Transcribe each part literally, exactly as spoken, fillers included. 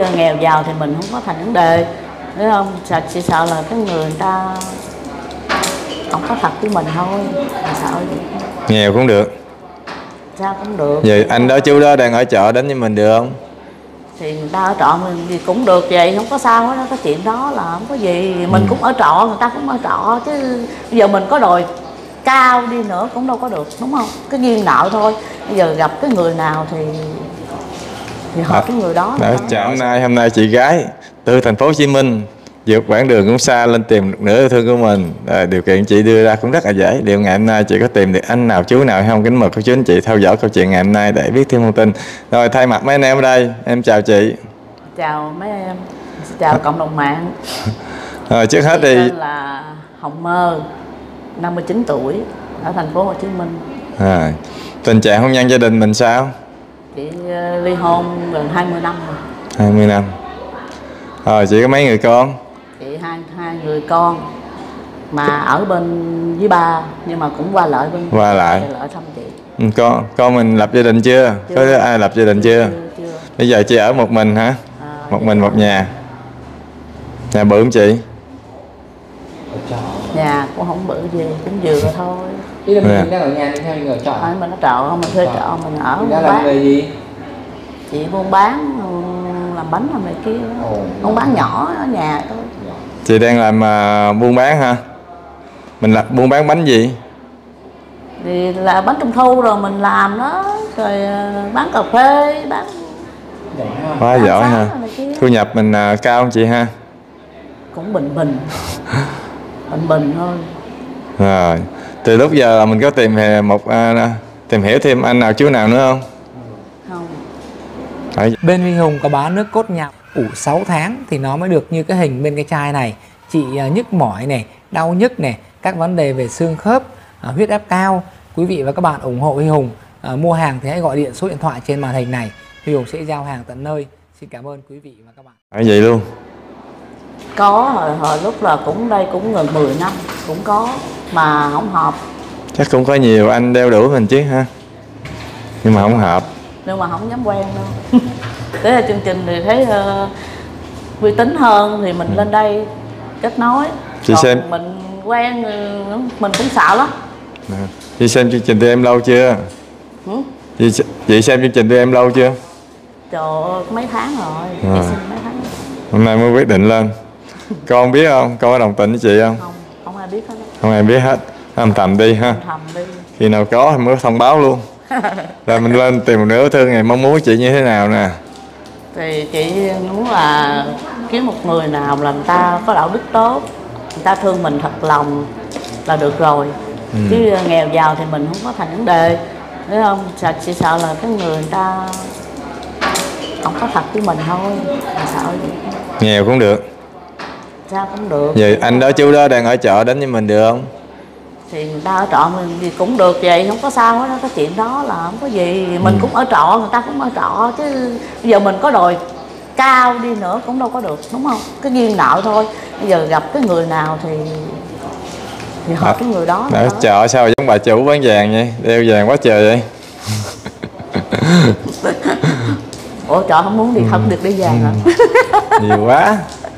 Nghèo giàu thì mình không có thành vấn đề, đúng không? Sợ, chỉ sợ là cái người, người ta không có thật với mình thôi, mình sợ vậy. Nghèo cũng được. Sao cũng được. Vậy anh đó chú đó đang ở chợ đến với mình được không? Thì người ta ở trọ mình thì cũng được vậy, không có sao hết, cái chuyện đó là không có gì. Mình ừ. cũng ở trọ, người ta cũng ở trọ chứ bây giờ mình có đòi cao đi nữa cũng đâu có được, đúng không? Cái duyên nợ thôi. Bây giờ gặp cái người nào thì thì hợp à, cái người đó. đó chợ hôm nay hôm nay chị gái từ thành phố Hồ Chí Minh vượt quãng đường cũng xa lên tìm được nửa yêu thương của mình. À, điều kiện chị đưa ra cũng rất là dễ. Điều ngày hôm nay chị có tìm được anh nào chú nào hay không? Kính mời cô chú anh chị theo dõi câu chuyện ngày hôm nay để biết thêm thông tin. Rồi thay mặt mấy anh em ở đây, em chào chị. Chào mấy em, chào cộng đồng mạng. Rồi trước hết chị thì tên là Hồng Mơ, năm mươi chín tuổi, ở thành phố Hồ Chí Minh. À, tình trạng hôn nhân gia đình mình sao? Chị uh, ly hôn gần hai mươi năm rồi. hai mươi năm. Rồi chị có mấy người con? Chị hai hai người con mà ở bên với ba, nhưng mà cũng qua lại bên qua lại lại thăm chị. Ừ, con con mình lập gia đình chưa? chưa? Có ai lập gia đình chưa? chưa? chưa. Bây giờ chị ở một mình hả? À, một mình một nhà. Nhà bự không chị? Nhà cũng không bự gì, cũng vừa thôi. Ý là mình đang ở nhà theo mình ở trọ. À, mình ở trọ không, mình thuê trọ, mình ở buôn bán. Làm nghề gì? Chị buôn bán, làm bánh làm này kia. Ồ, buôn bán nhỏ ở nhà thôi. Chị đang làm uh, buôn bán hả? Mình làm buôn bán bánh gì? Thì là bánh trung thu rồi mình làm đó, rồi uh, bán cà phê, bán. Quá giỏi ha. Thu nhập mình uh, cao không chị ha? Cũng bình bình. bình bình thôi. Rồi, từ lúc giờ mình có tìm một uh, tìm hiểu thêm anh nào chú nào nữa không? Không. Đấy. Bên Huy Hùng có bán nước cốt nhạc ủ sáu tháng thì nó mới được như cái hình bên cái chai này. Chị uh, nhức mỏi này, đau nhức này, các vấn đề về xương khớp, uh, huyết áp cao. Quý vị và các bạn ủng hộ Huy Hùng uh, mua hàng thì hãy gọi điện số điện thoại trên màn hình này. Huy Hùng sẽ giao hàng tận nơi. Xin cảm ơn quý vị và các bạn. Phải vậy luôn. Có hồi, hồi lúc là cũng đây cũng gần mười năm cũng có mà không hợp. Chắc cũng có nhiều anh đeo đuổi mình chứ ha, nhưng mà không hợp. Nhưng mà không dám quen đâu. Thế là chương trình thì thấy uh, uy tín hơn thì mình ừ. lên đây kết nối. Chị còn xem mình quen mình cũng sợ lắm. À, chị xem chương trình từ em lâu chưa? Ừ? Chị, chị xem chương trình từ em lâu chưa? Trời ơi, mấy tháng rồi. À. Chị xem mấy tháng rồi. Hôm nay mới quyết định lên. Con biết không? Con có đồng tình với chị không? Không, không ai biết hết. Không ai biết hết. Âm thầm đi ha. Thầm đi. Khi nào có thì mới thông báo luôn. Rồi mình lên tìm một nửa thương này, mong muốn chị như thế nào nè? Thì chị muốn là kiếm một người nào là người ta có đạo đức tốt, người ta thương mình thật lòng là được rồi. Ừ. Chứ nghèo giàu thì mình không có thành vấn đề, đúng không? Sợ, chỉ sợ là cái người, người ta không có thật với mình thôi, mình sợ vậy. Nghèo cũng được. Sao cũng được. Vậy anh đó chú đó đang ở chợ đến với mình được không? Thì người ta ở trọ mình thì cũng được vậy, không có sao hết, cái chuyện đó là không có gì. Mình ừ. cũng ở trọ, người ta cũng ở trọ chứ bây giờ mình có đòi cao đi nữa cũng đâu có được, đúng không? Cái duyên nợ thôi. Bây giờ gặp cái người nào thì thì hợp à, cái người đó. Ở chợ sao giống bà chủ bán vàng vậy, đeo vàng quá trời vậy. Ủa chợ không muốn thì không được đi vàng hả? Nhiều quá.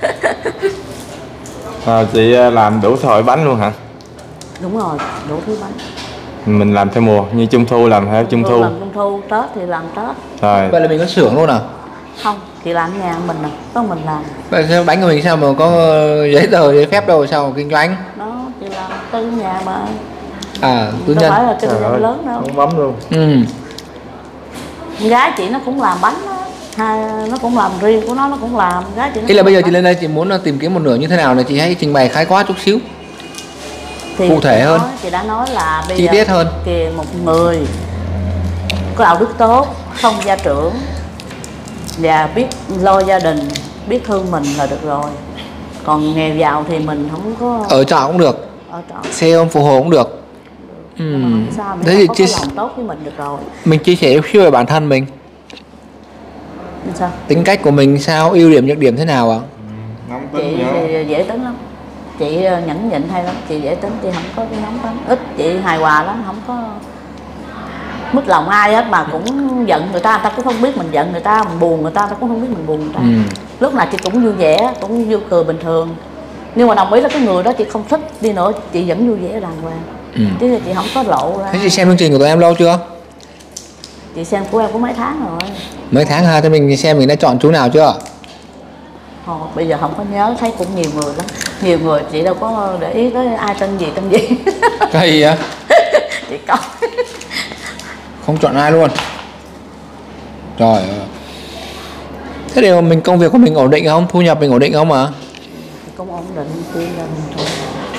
À, chị làm đủ thỏi bánh luôn hả? Đúng rồi, đủ thứ bánh. Mình làm theo mùa, như trung thu làm theo trung thu. Làm trung thu, Tết thì làm Tết. Rồi. Vậy là mình có xưởng luôn à? Không, chị làm nhà mình à, có mình làm. Vậy sao bánh của mình sao mà có giấy tờ giấy phép đâu sao kinh doanh? Đó, chị làm tư nhà mà. À, tư nhân. Không phải là kinh doanh lớn đâu. Không bấm luôn. Ừ. Gái chị nó cũng làm bánh đó. Hai, nó cũng làm riêng của nó, nó cũng làm. Gái chị nó Ý là bây giờ chị lên đây chị muốn tìm kiếm một nửa như thế nào này, chị hãy trình bày khái quát chút xíu. Thì cụ thể hơn. Nói, chị đã nói là bây chi giờ tiết hơn. Kìa một người có đạo đức tốt, không gia trưởng và biết lo gia đình, biết thương mình là được rồi. Còn nghèo giàu thì mình không có. Ở trọ cũng được. Ở trọ. Xe ôm phụ hồ cũng được. Ừ. Sao mình thế thì có chia... lòng tốt với mình được rồi. Mình chia sẻ chút về bản thân mình. Sao? Tính cách của mình sao, ưu điểm nhược điểm thế nào ạ? À? Chị thì dễ tính lắm. Chị nhẫn nhịn hay lắm, chị dễ tính, chị không có cái nóng tính. Ít chị hài hòa lắm, không có mất lòng ai hết, mà cũng giận người ta, người ta cũng không biết mình giận người ta, mình buồn người ta, người ta cũng không biết mình buồn người ta. Ừ. Lúc nào chị cũng vui vẻ, cũng vui cười bình thường. Nhưng mà đồng ý là cái người đó chị không thích đi nữa, chị vẫn vui vẻ đàng hoàng. Ừ. Chứ chị không có lộ ra. Thế chị xem chương trình của tụi em lâu chưa? Chị xem của em có mấy tháng rồi. Mấy tháng ha, thế mình xem mình đã chọn chú nào chưa? Ồ, bây giờ không có nhớ, thấy cũng nhiều người lắm. Nhiều người chị đâu có để ý tới ai tên gì tên gì. Cái gì vậy? Chị coi. Không chọn ai luôn. Trời ơi. Thế điều mình công việc của mình ổn định không? Thu nhập mình ổn định không mà? Cũng ổn định, tuy là mình thôi.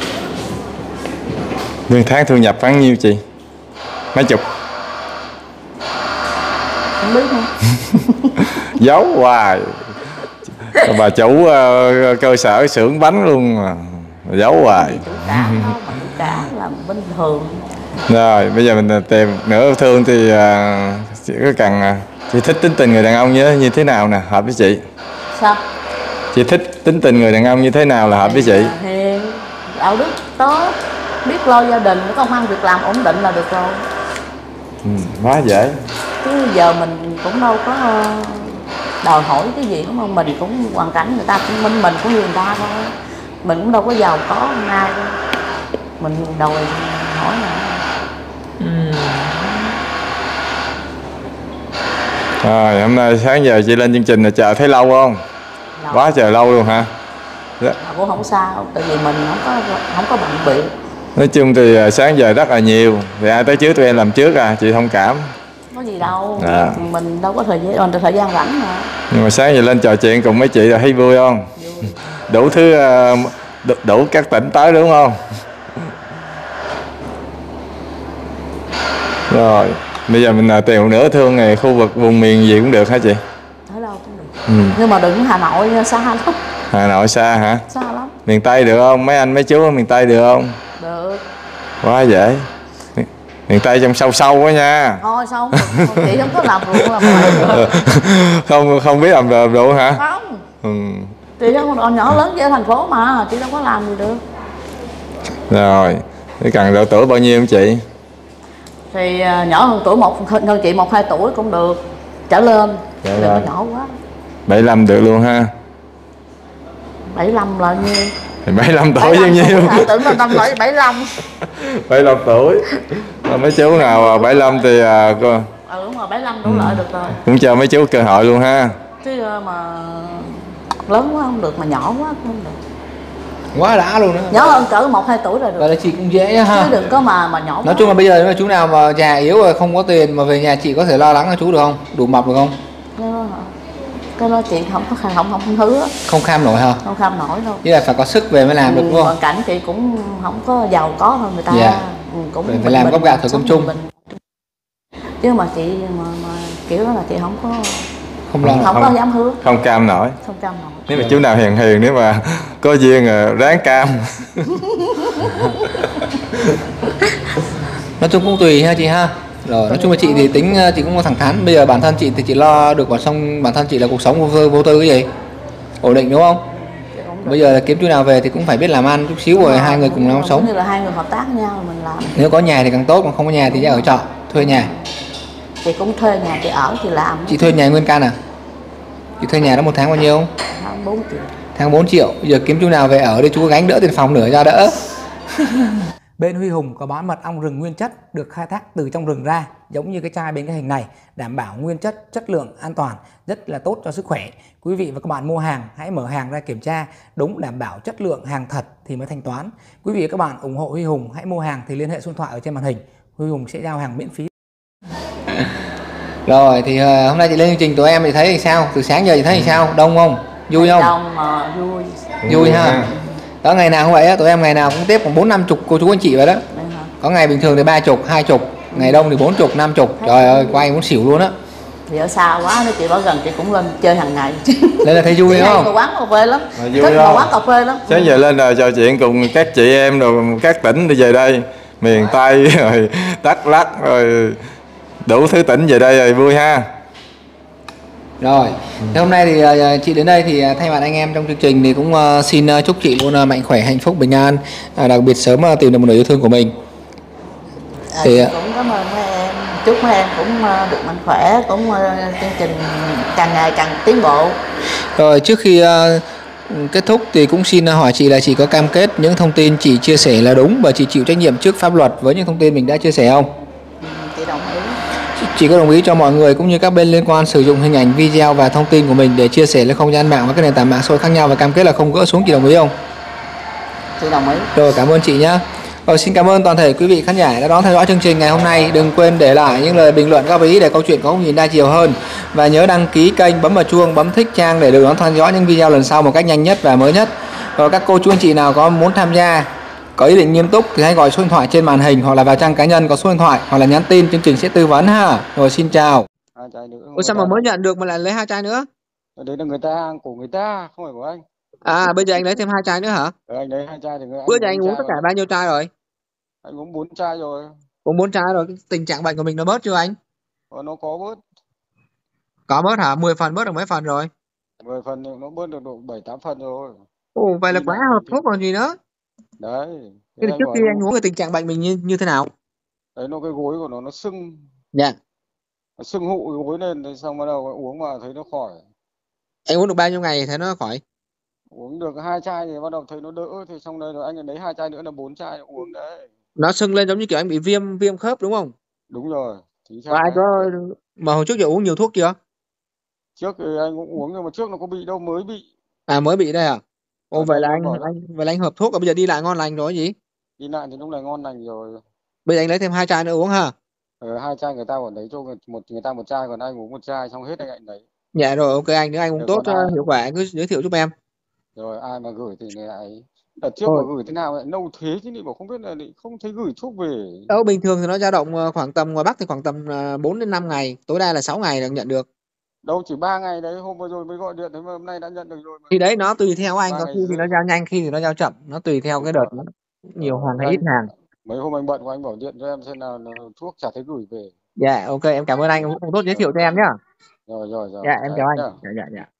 Lương tháng thu nhập bao nhiêu chị? Mấy chục? Không biết nữa. Giấu hoài. Bà chủ uh, cơ sở xưởng bánh luôn mà. Giấu hoài. Chủ cả thôi, mà chủ cả là bình thường. Rồi bây giờ mình tìm nửa yêu thương thì uh, chỉ có cần uh, chị thích tính tình người đàn ông như, như thế nào nè, hợp với chị? Sao? Chị thích tính tình người đàn ông như thế nào là hợp với chị? Hiền, đạo đức tốt, biết lo gia đình, có công ăn việc làm ổn định là được rồi. Ừ, quá dễ. Chứ giờ mình cũng đâu có đòi hỏi cái gì đúng không? Mình cũng hoàn cảnh người ta cũng mình mình cũng như người ta thôi. Mình cũng đâu có giàu có hôm nay đâu. Mình đòi hỏi là ừ. Rồi hôm nay sáng giờ chị lên chương trình là chờ thấy lâu không? Lâu. Quá trời lâu luôn hả? Dạ. Cũng không sao, tại vì mình không có không có bận bịu. Nói chung thì sáng giờ rất là nhiều, thì ai tới trước tụi em làm trước à, chị thông cảm. Có gì đâu, à. Mình đâu có thời gian, thời gian rảnh mà. Nhưng mà sáng giờ lên trò chuyện cùng mấy chị là thấy vui không? Vui. Đủ thứ, đủ, đủ các tỉnh tới đúng không? Rồi, bây giờ mình tìm nửa thương này, khu vực vùng miền gì cũng được hả chị? Ở đâu cũng được. Ừ. Nhưng mà đừng Hà Nội xa lắm. Hà Nội xa hả? Xa lắm. Miền Tây được không? Mấy anh mấy chú ở miền Tây được không? Được. Quá dễ. Miền Tây trong sâu sâu quá nha. Thôi sao không được, chị không có làm ruộng làm được. Không không biết làm ruộng hả? Không. Ừ. Chị không còn nhỏ lớn ở thành phố mà, chị đâu có làm gì được. Rồi, cái cần độ tuổi bao nhiêu không chị? Thì uh, nhỏ hơn tuổi một hơn chị một hai tuổi cũng được, trở lên. Đừng có nhỏ quá. bảy mươi lăm được luôn ha. bảy mươi lăm là nhiêu? Thì bảy mươi lăm tuổi bao nhiêu? Tưởng là năm bảy mươi lăm. bảy mươi lăm tuổi. Mấy chú nào bảy mươi lăm thì uh, cô... Ừ đúng rồi, bảy mươi lăm đủ ừ. Lợi được rồi. Cũng cho mấy chú cơ hội luôn ha. Chứ mà lớn quá không được, mà nhỏ quá cũng không được. Quá đã luôn đó. Nhỏ hơn cỡ một hai tuổi là được. Vậy là chị cũng dễ ha. Chứ đừng có mà mà nhỏ. Nói chung là bây giờ nếu mà chú nào mà già yếu rồi không có tiền mà về nhà chị có thể lo lắng cho chú được không? Đủ mập được không? Cái đó chị không có không không không hứa. Không kham nổi hả? Không kham nổi đâu. Chứ là phải có sức về mới làm ừ, được đúng không? Hoàn cảnh chị cũng không có giàu có hơn người ta. Yeah. Ừ, cũng phải, phải làm gốc gạo thử công chung. Bình. Chứ mà chị mà, mà kiểu đó là chị không có không lo không, không có dám hứa. Không cam nổi. Không cam nổi. Nếu mà chú nào hiền hiền, nếu mà có duyên ráng cam. Nói chung cũng tùy ha chị ha. Rồi, nói chung là chị thì tính chị cũng thẳng thắn. Bây giờ bản thân chị thì chị lo được, còn xong bản thân chị là cuộc sống vô tư, vô tư cái gì ổn định đúng không? Bây giờ là kiếm chú nào về thì cũng phải biết làm ăn chút xíu rồi, rồi hai người cùng nhau sống. Như là hai người hợp tác với nhau mình làm. Nếu có nhà thì càng tốt, còn không có nhà thì ra ở trọ, thuê nhà. Chị cũng thuê nhà, chị ở, chị làm. Chị thuê nhà nguyên căn à? Chị thuê nhà đó một tháng bao nhiêu? Tháng bốn triệu. Tháng bốn triệu. Bây giờ kiếm chú nào về ở để chú gánh đỡ tiền phòng nửa ra đỡ. Bên Huy Hùng có bán mật ong rừng nguyên chất được khai thác từ trong rừng ra, giống như cái chai bên cái hình này, đảm bảo nguyên chất, chất lượng, an toàn, rất là tốt cho sức khỏe. Quý vị và các bạn mua hàng hãy mở hàng ra kiểm tra đúng, đảm bảo chất lượng hàng thật thì mới thanh toán. Quý vị và các bạn ủng hộ Huy Hùng hãy mua hàng thì liên hệ số điện thoại ở trên màn hình. Huy Hùng sẽ giao hàng miễn phí. Rồi thì uh, hôm nay chị lên chương trình tụi em thì thấy thì sao? Từ sáng giờ chị thấy thì sao? Đông không? Vui không? Đông mà vui. Vui ha. Đó, ngày nào cũng vậy á, tụi em ngày nào cũng tiếp khoảng bốn năm chục cô chú anh chị vậy đó. Có ngày bình thường thì ba chục, hai chục, ngày đông thì bốn chục, năm chục. Trời ơi, quay muốn xỉu luôn á. Thì ở xa quá nếu chị ở gần chị cũng lên chơi hàng ngày. Lên là thấy vui đúng không? Quán cà phê lắm. Thích vào quán cà phê lắm. Sáng giờ lên là trò chuyện cùng các chị em rồi các tỉnh đi về đây, miền Tây rồi Đắk Lắk rồi đủ thứ tỉnh về đây rồi vui ha. Rồi, thế hôm nay thì uh, chị đến đây thì uh, thay mặt anh em trong chương trình thì cũng uh, xin uh, chúc chị luôn uh, mạnh khỏe, hạnh phúc, bình an, uh, đặc biệt sớm uh, tìm được một nửa yêu thương của mình. À, thì uh, cũng cảm ơn các em. chúc mấy em cũng ờ, được mạnh khỏe, cũng ờ, chương trình càng ngày càng tiến bộ. Rồi trước khi ờ, kết thúc thì cũng xin hỏi chị là chị có cam kết những thông tin chị chia sẻ là đúng và chị chịu trách nhiệm trước pháp luật với những thông tin mình đã chia sẻ không? Ừ, chị đồng ý. Chị có đồng ý cho mọi người cũng như các bên liên quan sử dụng hình ảnh, video và thông tin của mình để chia sẻ lên không gian mạng và các nền tảng mạng xã hội khác nhau và cam kết là không gỡ xuống, chị đồng ý không? Chị đồng ý. Rồi, cảm ơn chị nhé. Rồi, xin cảm ơn toàn thể quý vị khán giả đã đón theo dõi chương trình ngày hôm nay. Đừng quên để lại những lời bình luận góp ý để câu chuyện có nhìn đa chiều hơn. Và nhớ đăng ký kênh, bấm vào chuông, bấm thích trang để được đón theo dõi những video lần sau một cách nhanh nhất và mới nhất. Rồi các cô chú anh chị nào có muốn tham gia, có ý định nghiêm túc thì hãy gọi số điện thoại trên màn hình hoặc là vào trang cá nhân có số điện thoại hoặc là nhắn tin, chương trình sẽ tư vấn ha. Rồi xin chào. Hai chai nữa. Ủa sao mà mới nhận được mà lại lấy hai chai nữa? Đấy là người ta hàng của người ta, không phải của anh. À bây giờ anh lấy thêm hai chai nữa hả? Ờ, anh lấy hai chai thì người anh Bữa giờ anh uống uống tất cả bao nhiêu chai rồi? Anh uống bốn chai rồi. Uống bốn chai rồi, cái tình trạng bệnh của mình nó bớt chưa anh? Ờ, nó có bớt. Có bớt hả? mười phần bớt được mấy phần rồi? mười phần thì nó bớt được độ bảy tám phần rồi. Ồ vậy là Đi quá lại hợp thì- thuốc còn gì nữa. Đấy. Thế Thế thì anh trước bảo khi anh anh uống- uống thì tình trạng bệnh mình như, như thế nào? Đấy, nó cái gối của nó nó sưng. Dạ. Nó sưng hụ cái gối lên, thì xong bắt đầu uống mà thấy nó khỏi. Anh uống được bao nhiêu ngày thấy nó khỏi? Uống được hai chai thì bắt đầu thấy nó đỡ. Thì xong đây rồi anh lại lấy hai chai nữa là bốn chai uống đấy. Nó sưng lên giống như kiểu anh bị viêm viêm khớp đúng không? Đúng rồi. Chính xác Và ai đấy. có mà hồi trước giờ uống nhiều thuốc chưa? Trước thì anh cũng uống nhưng mà trước nó có bị đâu, mới bị. À mới bị đây à? Ồ Ở vậy đây là nó anh, bảo là anh vậy là anh hợp thuốc và bây giờ đi lại ngon lành rồi gì? đi lại thì lúc này ngon lành rồi. Bây giờ anh lấy thêm hai chai nữa uống ha. Ờ, hai chai người ta còn lấy cho người, một người ta một chai, còn anh uống một chai xong hết anh lại lấy. Dạ rồi ok anh, nếu anh uống Rồi tốt còn cho ai hiệu quả anh cứ giới thiệu giúp em. rồi ai mà gửi thì người lại đợt trước Thôi. mà gửi thế nào lại lâu thế chứ, lại bảo không biết là lại không thấy gửi thuốc về. Đâu bình thường thì nó dao động ờ, khoảng tầm ngoài Bắc thì khoảng tầm ờ, bốn đến năm ngày, tối đa là sáu ngày là nhận được. Đâu chỉ ba ngày đấy, hôm vừa rồi mới gọi điện, thế mà hôm nay đã nhận được rồi mà. Thì đấy nó tùy theo anh, Ba có ngày khi thì nó rưỡi. giao nhanh, khi thì nó giao chậm, nó tùy theo Đúng cái đợt rồi. nó nhiều Ờ, hàng hay ít anh hàng. mấy hôm anh bận của anh bảo điện cho em xem nào là thuốc chả thấy gửi về. Dạ ok em cảm ơn anh, cũng tốt giới thiệu Rồi cho em nhá. rồi rồi rồi, Dạ em chào chào em anh. nhá. Dạ dạ dạ.